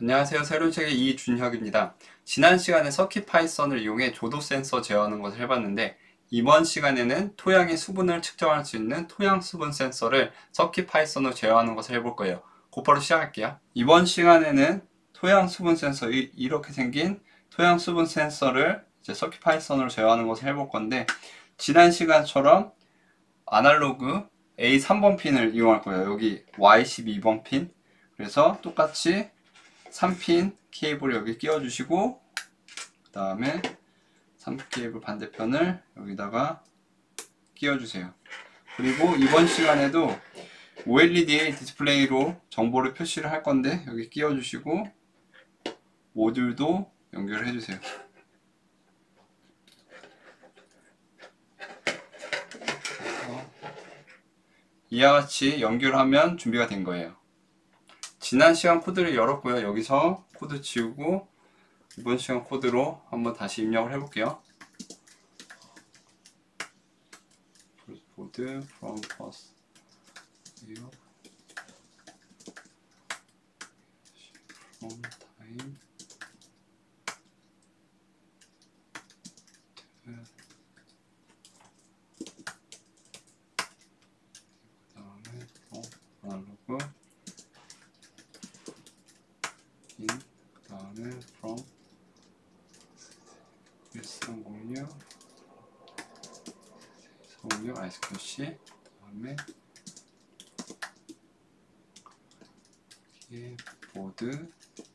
안녕하세요. 새로운책의 이준혁입니다. 지난 시간에 서킷 파이썬을 이용해 조도 센서 제어하는 것을 해봤는데 이번 시간에는 토양의 수분을 측정할 수 있는 토양 수분 센서를 서킷 파이썬으로 제어하는 것을 해볼 거예요. 곧바로 시작할게요. 이번 시간에는 토양 수분 센서, 이렇게 생긴 토양 수분 센서를 이제 서킷 파이썬으로 제어하는 것을 해볼 건데 지난 시간처럼 아날로그 A3번 핀을 이용할 거예요. 여기 Y12번 핀. 그래서 똑같이 3핀 케이블 여기 끼워주시고 그 다음에 3핀 케이블 반대편을 여기다가 끼워주세요. 그리고 이번 시간에도 OLED 디스플레이로 정보를 표시를 할 건데 여기 끼워주시고 모듈도 연결을 해주세요. 이와 같이 연결하면 준비가 된 거예요. 지난 시간 코드를 열었고요. 여기서 코드 지우고 이번 시간 코드로 한번 다시 입력을 해볼게요. 보드 from first view from time 그 다음에 아날로그 in 그 다음에 from 1306 1306 ISQC 그 다음에 여기에 보드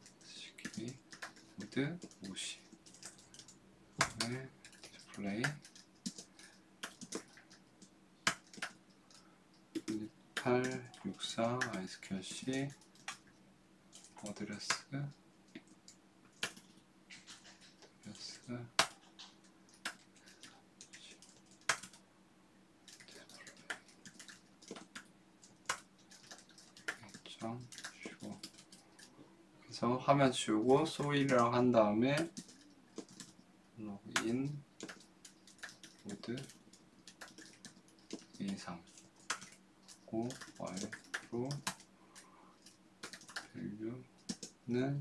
보드 50 그 다음에 디스플레이 864 ISQC 어드레스 그래서 화면 지우고 소일이라고 한 다음에 로그인 모드 이상 고 Y로 밸류는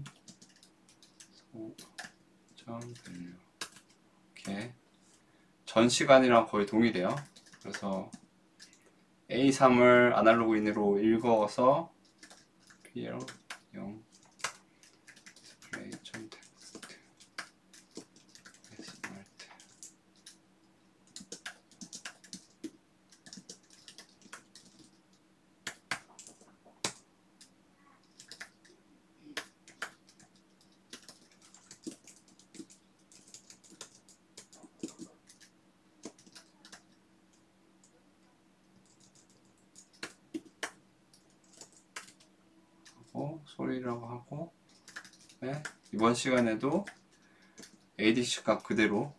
소점 밸류 이렇게 전 시간이랑 거의 동일해요. 그래서 A3을 아날로그 인으로 읽어서 PL 0 display.text smart 하고 소리라고 하고 네, 이번 시간에도 ADC 값 그대로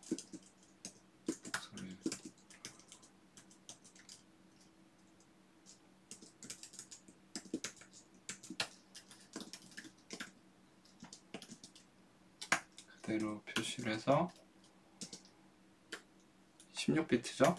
그대로 표시를 해서 16비트죠?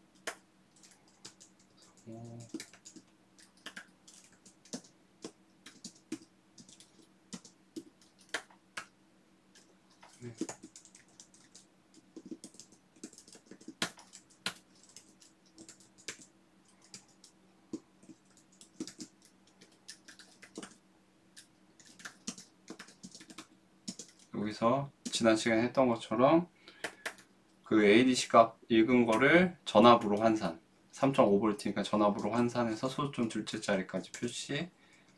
여기서 지난 시간에 했던 것처럼 그 ADC 값 읽은 거를 전압으로 환산 3.5V니까 전압으로 환산해서 소수점 둘째 자리까지 표시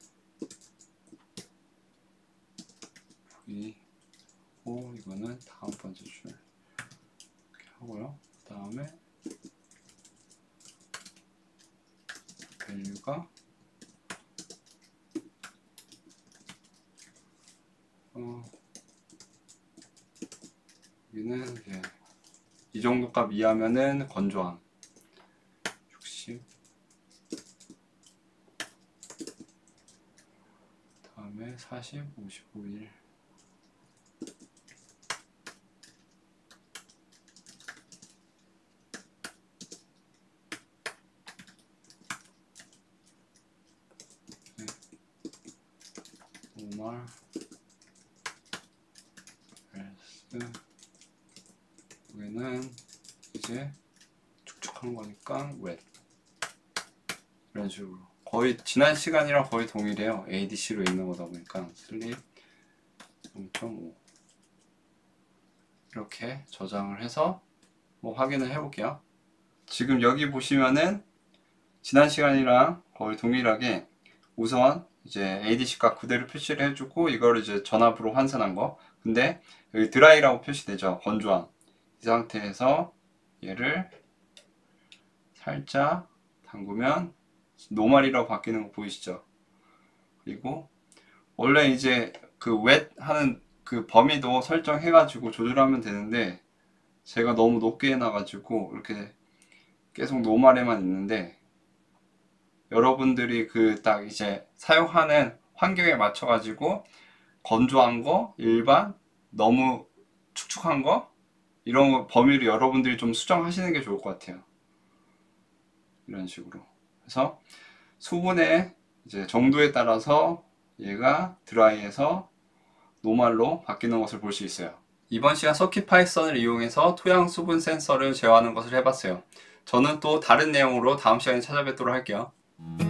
V5 이거는 다음 번째 줄 이렇게 하고요. 그 다음에 밸류가 여기는 이제 이 정도 값 이하면은 건조함 60 다음에 40, 55일 네. 5말 여기는 이제 축축한 거니까 wet. 이런 식으로 거의 지난 시간이랑 거의 동일해요. ADC로 있는 거다 보니까 슬립 0.5 이렇게 저장을 해서 뭐 확인을 해 볼게요. 지금 여기 보시면은 지난 시간이랑 거의 동일하게 우선 이제 ADC 값 그대로 표시를 해주고 이걸 이제 전압으로 환산한 거. 근데 여기 드라이라고 표시되죠. 건조함. 이 상태에서 얘를 살짝 담그면 노멀이라고 바뀌는 거 보이시죠? 그리고 원래 이제 그 wet 하는 그 범위도 설정해가지고 조절하면 되는데 제가 너무 높게 해놔가지고 이렇게 계속 노멀에만 있는데 여러분들이 그 딱 이제 사용하는 환경에 맞춰가지고 건조한 거, 일반, 너무 축축한 거 이런 거 범위를 여러분들이 좀 수정하시는 게 좋을 것 같아요. 이런 식으로 그래서 수분의 이제 정도에 따라서 얘가 드라이에서 노멀로 바뀌는 것을 볼 수 있어요. 이번 시간 서킷 파이썬을 이용해서 토양 수분 센서를 제어하는 것을 해봤어요. 저는 또 다른 내용으로 다음 시간에 찾아뵙도록 할게요.